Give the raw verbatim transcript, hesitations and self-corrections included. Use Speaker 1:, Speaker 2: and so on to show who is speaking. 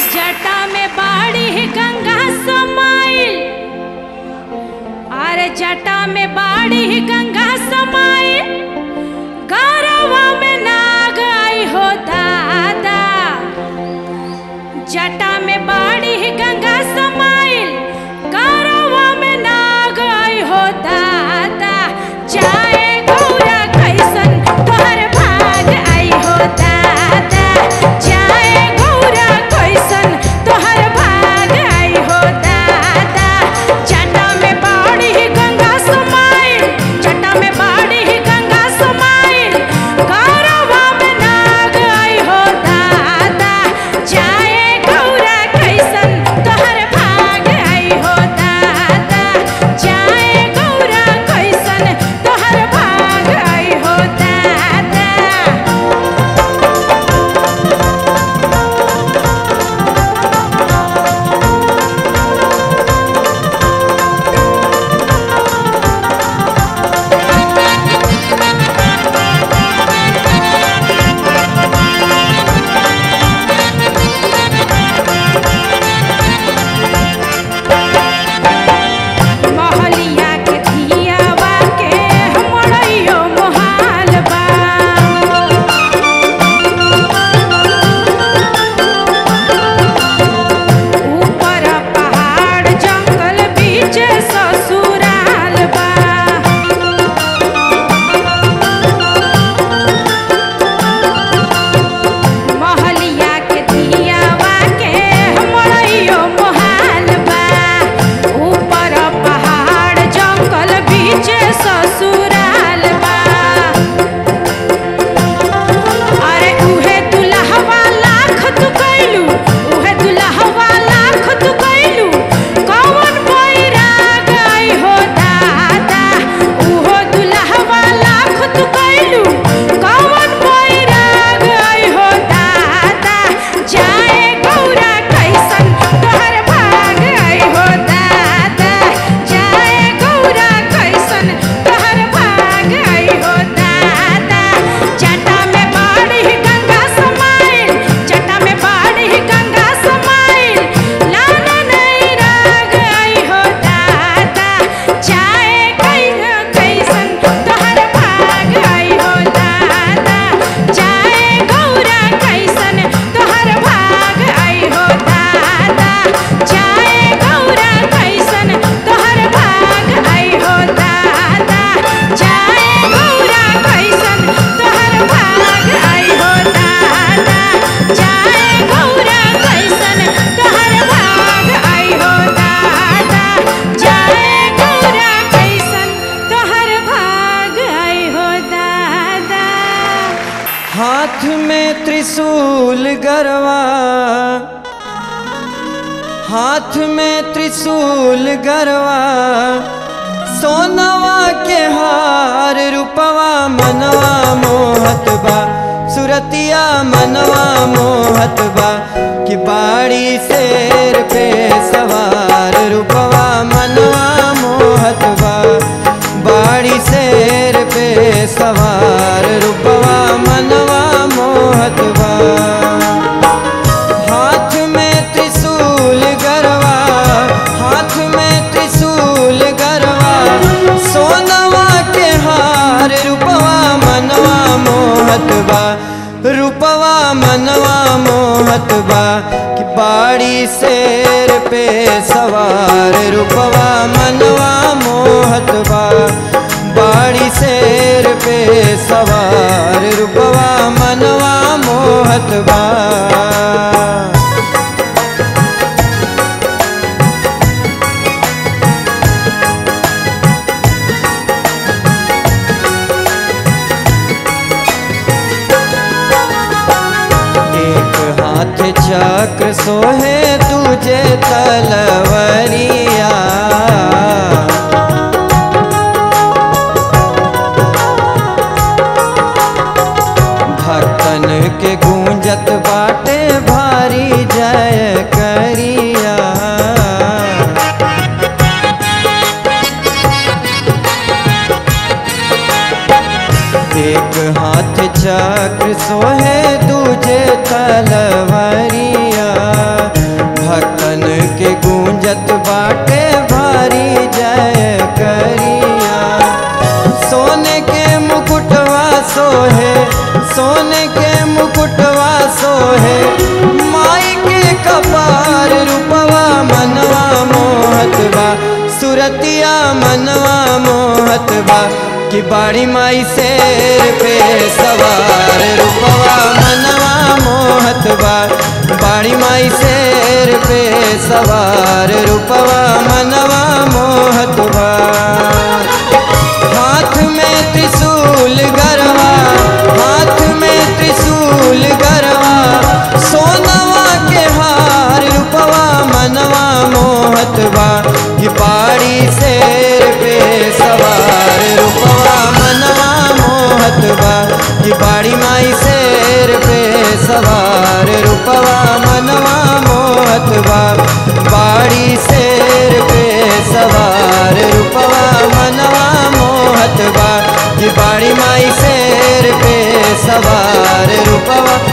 Speaker 1: जटा में बाड़ी गंगा समाइल, अरे जटा में बाड़ी गंगा समाइल, गौरवा में नाग आई हो दादा। जटा में बाड़ी गंगा समाइल, गौरवा में नाग आई हो दादा। जाए गौरा कैसन तोहर भाग आई हो दादा। जाए गौरा कैसन तोहर भाग आई हो दादा। जटा में बाड़ी गंगा समाइल, जटा में बाड़ी गंगा समाइल, गौरवा में नाग आई हो दादा। जाए गौरा कैसन तोहर भाग आई हो दादा। जाए गौरा कैसन तोहर भाग आई हो दादा। महलिया के धियावा के मड़इयो मोहाल बा। ऊपर पहाड़ जंगल बीच ससुराल बा। महलिया के धियावा के मड़इयो मोहाल बा। ऊपर पहाड़ जंगल बीच ससुराल बा। अरे उहे दुल्हवा लाख तू कैलू, उहे दुल्हवा लाख तू कैलू, कौन बैराग आई हो दादा। उहो दुल्हवा लाख तू कैलू, कौन बैराग आई हो दादा। जाए गौरा कैसन तोहर भाग आई हो दादा। जाए गौरा कैसन तोहर भाग आई हो दादा। जटा में बाड़ी गंगा समाइल, जटा में बाड़ी गंगा समाइल, लाना नहीं राग आई हो दादा। जाए कैसन तोहर भाग आई हो दादा। जाए गौरा कैसन तोहर भाग आई हो दादा। जाए गौरा कैसन तोहर भाग आई हो दादा। जाए गौरा कैसन तोहर भाग आई हो दादा। जाए गौरा कैसन तोहर भाग आई हो दादा। जाए गौरा कैसन तोहर भाग आई हो दादा।
Speaker 2: हाथ में त्रिशूल गरवा, हाथ में त्रिशूल गरवा, सोनवा के हार रूपवा मनवा मोहत बा। सुरतिया मनवा मोहत बा कि बाड़ी शेर पे सवार रूपवा मनवा मोहत बा। बाड़ी शेर पे सवार रूपवा मनवा मोहत बा। हाथ में त्रिशूल गरवा, हाथ में त्रिशूल गरवा, सोनवा के हार रूपवा मनवा मोहत बा। रूपवा मनवा मोहत बा कि बाड़ी शेर पे सवार रूपवा मनवा मोहत बा। बाड़ी शेर पे सवार रूपवा मनवा मोहत बा। एक हाथ चक्र सोहे तुझे तलवरिया। भक्तन के गूंजत बाटे भारी जय करिया। एक हाथ चक्र सोहे दूजे तलवरिया। माई के कपार रूपवा मनवा मोहत बा सुरतिया मनवा मोहत बा कि बाड़ी माई शेर पे सवार रूपवा मनवा मोहत बा बाड़ी माई शेर पे सवार रूपवा मनवा मोहत बा हाथ में त्रिशूल गरवा हाथ में त्रिशूल गरवा सोनवा के हार रूपवा मनवा मोहत बा कि बाड़ी शेर पे सवार रूपवा मनवा मोहत बा कि बाड़ी माई शेर पे सवार रूपवा मनवा मोहत बा बाड़ी शेर पे सवार रूपवा मनवा मोहत बा कि बाड़ी माई शेर पे सवार रूपवा